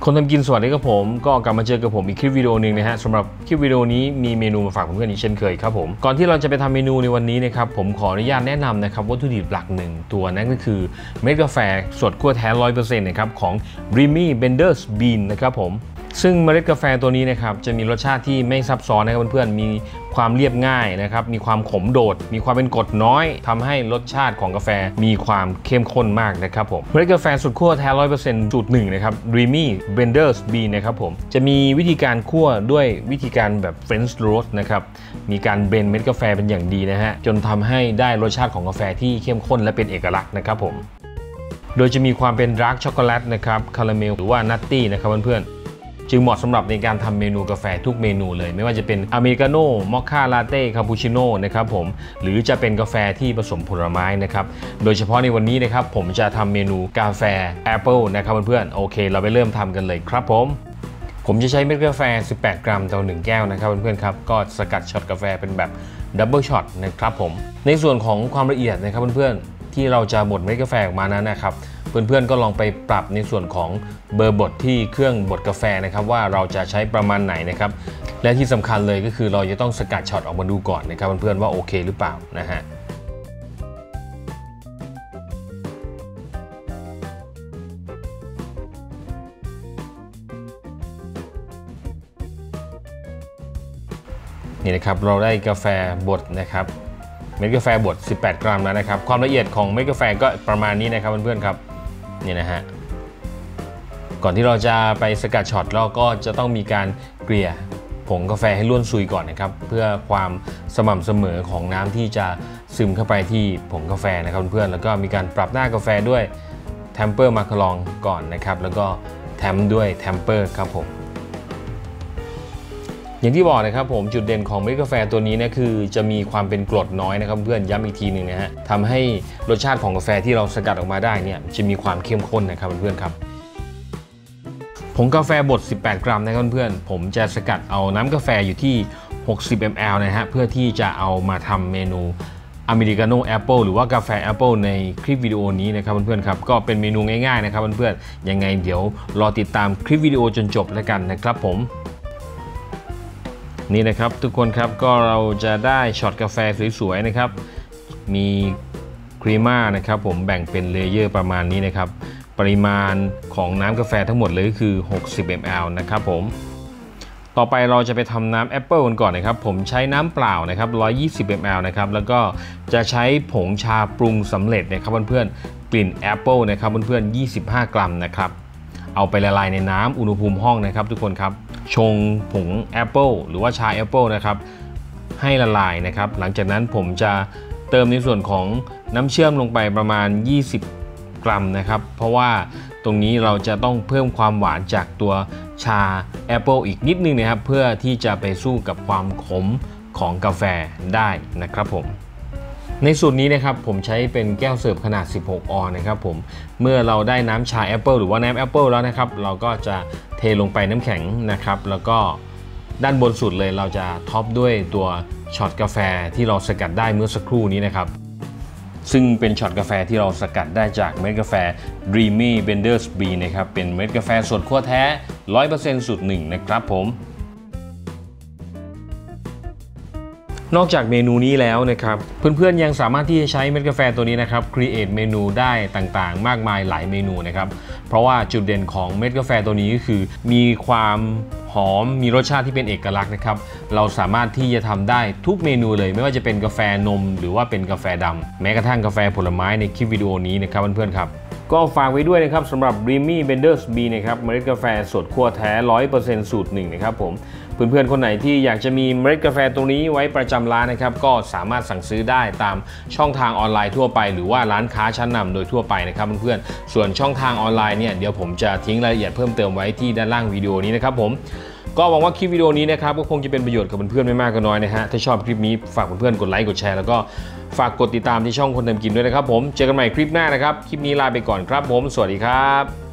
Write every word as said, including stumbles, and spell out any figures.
คนทำกินสวัสดีครับผมก็กลับมาเจอกับผมอีกคลิปวิดีโอหนึ่งนะฮะสำหรับคลิปวิดีโอนี้มีเมนูมาฝากเพื่อนๆอีกเช่นเคยครับผมก่อนที่เราจะไปทำเมนูในวันนี้นะครับผมขออนุญาตแนะนำนะครับวัตถุดิบหลักหนึ่งตัวนั่นก็คือเม็ดกาแฟสดคั่วแท้ ร้อยเปอร์เซ็นต์ นะครับของ Dreamy Blenders Bean นะครับผมซึ่งเมล็ดกาแฟตัวนี้นะครับจะมีรสชาติที่ไม่ซับซ้อนนะครับเพื่อนๆมีความเรียบง่ายนะครับมีความขมโดดมีความเป็นกรดน้อยทำให้รสชาติของกาแฟมีความเข้มข้นมากนะครับผมเมล็ดกาแฟสุดคั่วแท้ ร้อยเปอร์เซ็นต์ สูตรหนึ่งนะครับ Dreamy Blenders Bean นะครับผมจะมีวิธีการคั่วด้วยวิธีการแบบ French roast นะครับมีการเบรนเม็ดกาแฟเป็นอย่างดีนะฮะจนทำให้ได้รสชาติของกาแฟที่เข้มข้นและเป็นเอกลักษณ์นะครับผมโดยจะมีความเป็นดาร์กช็อกโกแลตนะครับคาราเมลหรือว่านัตตี้นะครับเพื่อนๆจึงเหมาะสำหรับในการทำเมนูกาแฟทุกเมนูเลยไม่ว่าจะเป็นอเมริกาโน่มอคค่าลาเต้คาปูชิโน่นะครับผมหรือจะเป็นกาแฟที่ผสมผลไม้นะครับโดยเฉพาะในวันนี้นะครับผมจะทำเมนูกาแฟแอปเปิลนะครับเพื่อนๆโอเคเราไปเริ่มทำกันเลยครับผมผมจะใช้เม็ดกาแฟสิบแปดกรัมต่อหนึ่งแก้วนะครับเพื่อนๆครับก็สกัดช็อตกาแฟเป็นแบบดับเบิลช็อตนะครับผมในส่วนของความละเอียดนะครับเพื่อนๆที่เราจะบดเม็ดกาแฟออกมานั้นนะครับเพื่อนๆก็ลองไปปรับในส่วนของเบอร์บดที่เครื่องบดกาแฟนะครับว่าเราจะใช้ประมาณไหนนะครับและที่สำคัญเลยก็คือเราจะต้องสกัดช็อตออกมาดูก่อนนะครับเพื่อนๆว่าโอเคหรือเปล่านะฮะนี่นะครับเราได้กาแฟบดนะครับเม็ดกาแฟบดสิบแปดกรัมแล้วนะครับความละเอียดของเม็ดกาแฟก็ประมาณนี้นะครับเพื่อนๆครับนี่นะฮะก่อนที่เราจะไปสกัดช็อตเราก็จะต้องมีการเกลี่ยผงกาแฟให้ล้วนซุยก่อนนะครับเพื่อความสม่ำเสมอของน้ำที่จะซึมเข้าไปที่ผงกาแฟนะครับเพื่อนๆแล้วก็มีการปรับหน้ากาแฟด้วยแทมเปอร์มาคารองก่อนนะครับแล้วก็แทมด้วยแทมเปอร์ครับผมอย่างที่บอกนะครับผมจุดเด่นของเม็ดกาแฟตัวนี้นะคือจะมีความเป็นกรดน้อยนะครับเพื่อนย้ำอีกทีหนึ่งนะฮะทำให้รสชาติของกาแฟที่เราสกัดออกมาได้เนี่ยจะมีความเข้มข้นนะครับเพื่อนๆครับผงกาแฟบดสิบแปดกรัมนะครับเพื่อนๆผมจะสกัดเอาน้ำกาแฟอยู่ที่หกสิบมิลลิลิตรนะฮะเพื่อที่จะเอามาทำเมนูอเมริกาโน่แอปเปิลหรือว่ากาแฟแอปเปิลในคลิปวิดีโอนี้นะครับเพื่อนๆครับก็เป็นเมนูง่ายๆนะครับเพื่อนๆยังไงเดี๋ยวรอติดตามคลิปวิดีโอจนจบแล้วกันนะครับผมนี่นะครับทุกคนครับก็เราจะได้ช็อตกาแฟสวยๆนะครับมีครีม่านะครับผมแบ่งเป็นเลเยอร์ประมาณนี้นะครับปริมาณของน้ำกาแฟทั้งหมดเลยก็คือหกสิบมิลลิลิตรนะครับผมต่อไปเราจะไปทำน้ำแอปเปิลกันก่อนนะครับผมใช้น้ำเปล่านะครับหนึ่งร้อยยี่สิบมิลลิลิตรนะครับแล้วก็จะใช้ผงชาปรุงสำเร็จนะครับเพื่อนๆกลิ่นแอปเปิลนะครับเพื่อนๆยี่สิบห้ากรัมนะครับเอาไปละลายในน้ำอุณหภูมิห้องนะครับทุกคนครับชงผงแอปเปิลหรือว่าชาแอปเปิลนะครับให้ละลายนะครับหลังจากนั้นผมจะเติมในส่วนของน้ำเชื่อมลงไปประมาณยี่สิบกรัมนะครับเพราะว่าตรงนี้เราจะต้องเพิ่มความหวานจากตัวชาแอปเปิลอีกนิดนึงนะครับเพื่อที่จะไปสู้กับความขมของกาแฟได้นะครับผมในสูตรนี้นะครับผมใช้เป็นแก้วเสิร์ฟขนาดสิบหกออนซ์นะครับผมเมื่อเราได้น้ำชาแอปเปิลหรือว่าน้ำแอปเปิลแล้วนะครับเราก็จะเทลงไปน้ำแข็งนะครับแล้วก็ด้านบนสุดเลยเราจะท็อปด้วยตัวช็อตกาแฟที่เราสกัดได้เมื่อสักครู่นี้นะครับซึ่งเป็นช็อตกาแฟที่เราสกัดได้จากเม็ดกาแฟ Dreamy Blenders Bean นะครับเป็นเม็ดกาแฟสดคั่วแท้ ร้อยเปอร์เซ็นต์ สูตรหนึ่งนะครับผมนอกจากเมนูนี้แล้วนะครับเพื่อนๆยังสามารถที่จะใช้เม็ดกาแฟตัวนี้นะครับครีเอทเมนูได้ต่างๆมากมายหลายเมนูนะครับเพราะว่าจุดเด่นของเม็ดกาแฟตัวนี้ก็คือมีความหอมมีรสชาติที่เป็นเอกลักษณ์นะครับเราสามารถที่จะทำได้ทุกเมนูเลยไม่ว่าจะเป็นกาแฟนมหรือว่าเป็นกาแฟดำแม้กระทั่งกาแฟผลไม้ในคลิปวิดีโอนี้นะครับเพื่อนๆครับก็ฝากไว้ด้วยนะครับสำหรับ Dreamy Blenders Bean นะครับเมล็ดกาแฟสดคั่วแท้ ร้อยเปอร์เซ็นต์ สูตรหนึ่งนะครับผมเพื่อนๆคนไหนที่อยากจะมีเมล็ดกาแฟตรงนี้ไว้ประจำร้านนะครับก็สามารถสั่งซื้อได้ตามช่องทางออนไลน์ทั่วไปหรือว่าร้านค้าชั้นนำโดยทั่วไปนะครับเพื่อนๆส่วนช่องทางออนไลน์เนี่ยเดี๋ยวผมจะทิ้งรายละเอียดเพิ่มเติมไว้ที่ด้านล่างวิดีโอนี้นะครับผมก็หวังว่าคลิปวิดีโอนี้นะครับก็คงจะเป็นประโยชน์กับเพื่อนๆไม่มากก็น้อยนะฮะถ้าชอบคลิปนี้ฝากเพื่อนๆกดไลค์กดแชร์แล้วก็ฝากกดติดตามที่ช่องคนทำกินด้วยนะครับผมเจอกันใหม่คลิปหน้านะครับคลิปนี้ลาไปก่อนครับผมสวัสดีครับ